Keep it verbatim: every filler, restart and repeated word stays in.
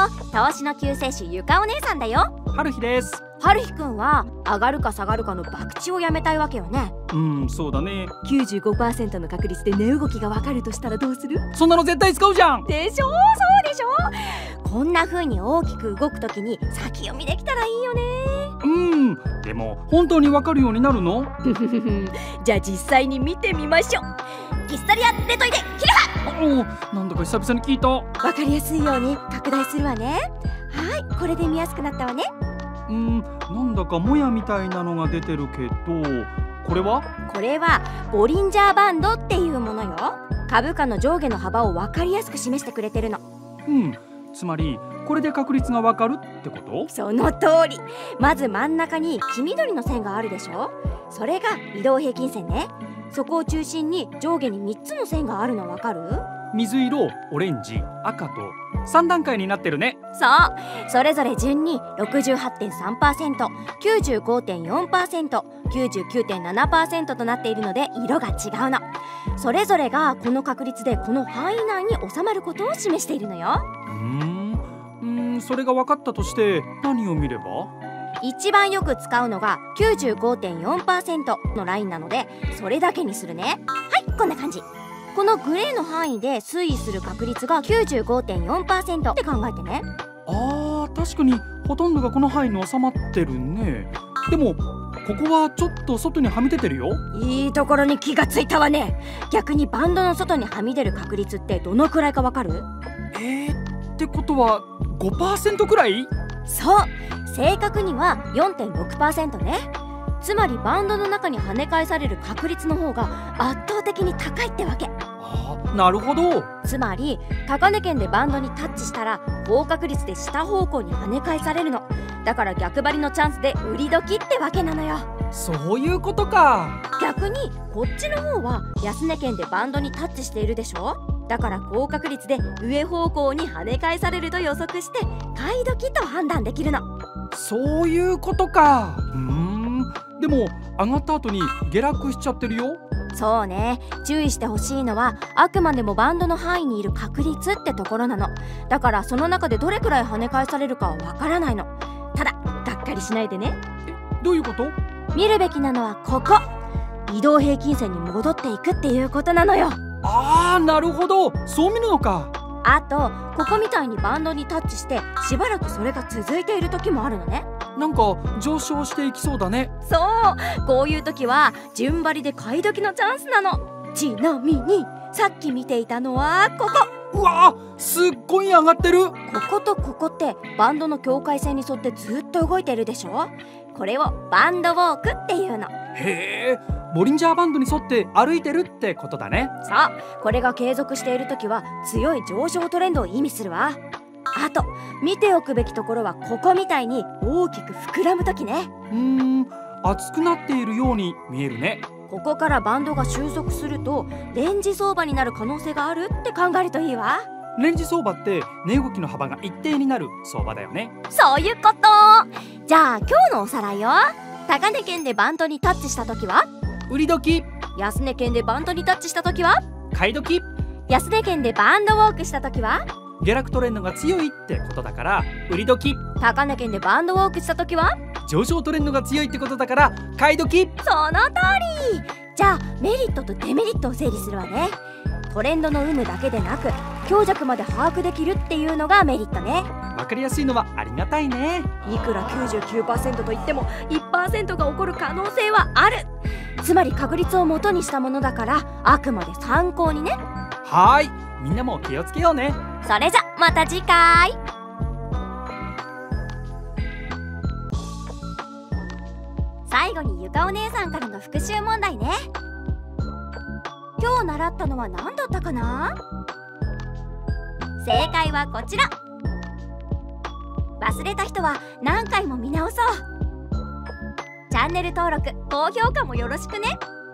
投資の救世主ゆかお姉さんだよ。 はるひです。 はるひくんは上がるか下がるかの博打をやめたいわけよね。 うん、そうだね。 きゅうじゅうごパーセント の確率で値動きがわかるとしたらどうする？ そんなの絶対使うじゃん。 でしょ、そうでしょ。こんな風に大きく動くときに先読みできたらいいよね。 うん、でも本当にわかるようになるの？ じゃあ実際に見てみましょう。キスタリアレトイデキルハ。 おお、なんだか久々に聞いた。 わかりやすいように拡大するわね。はい、これで見やすくなったわね。 うん、なんだかもやみたいなのが出てるけど、これは？ これはボリンジャーバンドっていうものよ。株価の上下の幅を分かりやすく示してくれてるの。 うん、つまりこれで確率がわかるってこと？ その通り。まず真ん中に黄緑の線があるでしょ。それが移動平均線ね。そこを中心に上下にみっつの線があるの分かる？ 水色、オレンジ、赤とさん段階になってるね。 そう、それぞれ順に ろくじゅうはちてんさんパーセント、きゅうじゅうごてんよんパーセント、きゅうじゅうきゅうてんななパーセント となっているので色が違うの。それぞれがこの確率でこの範囲内に収まることを示しているのよ。 うーん、うーん、それが分かったとして何を見れば？ 一番よく使うのが きゅうじゅうごてんよんパーセント のラインなので、それだけにするね。はい、こんな感じ。このグレーの範囲で推移する確率が きゅうじゅうごてんよんパーセント って考えてね。 あー、確かにほとんどがこの範囲に収まってるね。でもここはちょっと外にはみ出てるよ。 いいところに気がついたわね。逆にバンドの外にはみ出る確率ってどのくらいかわかる？ えー、ってことは ごパーセント くらい？ そう、正確には よんてんろくパーセント ね。つまりバンドの中に跳ね返される確率の方が圧倒的に高いってわけ。 あー、なるほど。 つまり高値圏でバンドにタッチしたら高確率で下方向に跳ね返されるの。だから逆張りのチャンスで売り時ってわけなのよ。 そういうことか。 逆にこっちの方は安値圏でバンドにタッチしているでしょ。だから高確率で上方向に跳ね返されると予測して買い時と判断できるの。 そういうことか。うーん、でも上がった後に下落しちゃってるよ。 そうね、注意してほしいのはあくまでもバンドの範囲にいる確率ってところなの。だからその中でどれくらい跳ね返されるかはわからないの。ただがっかりしないでね。 え、どういうこと？ 見るべきなのはここ、移動平均線に戻っていくっていうことなのよ。 あー、なるほど、そう見るのか。 あとここみたいにバンドにタッチしてしばらくそれが続いている時もあるのね。 なんか上昇していきそうだね。 そう、こういう時は順張りで買い時のチャンスなの。ちなみにさっき見ていたのはここ。 うわー、すっごい上がってる。 こことここってバンドの境界線に沿ってずっと動いてるでしょ。これをバンドウォークっていうの。 へえ、ボリンジャーバンドに沿って歩いてるってことだね。 そう、これが継続している時は強い上昇トレンドを意味するわ。あと見ておくべきところはここみたいに大きく膨らむ時ね。 うーん、熱くなっているように見えるね。 ここからバンドが収束するとレンジ相場になる可能性があるって考えるといいわ。 レンジ相場って値動きの幅が一定になる相場だよね。 そういうこと。じゃあ今日のおさらいよ。高値圏でバンドにタッチした時は売り時。 安値圏でバンドにタッチした時は買い時。 安値圏でバンドウォークした時は下落トレンドが強いってことだから売り時。 高値圏でバンドウォークした時は上昇トレンドが強いってことだから買い時。 その通り。じゃあメリットとデメリットを整理するわね。トレンドの有無だけでなく強弱まで把握できるっていうのがメリットね。 わかりやすいのはありがたいね。 いくら きゅうじゅうきゅうパーセント といっても いちパーセント が起こる可能性はある。つまり確率を元にしたものだからあくまで参考にね。 はーい、みんなも気をつけようね。 それじゃまた次回。最後にゆかお姉さんからの復習問題ね。今日習ったのは何だったかな？正解はこちら。忘れた人は何回も見直そう。チャンネル登録、高評価もよろしくね。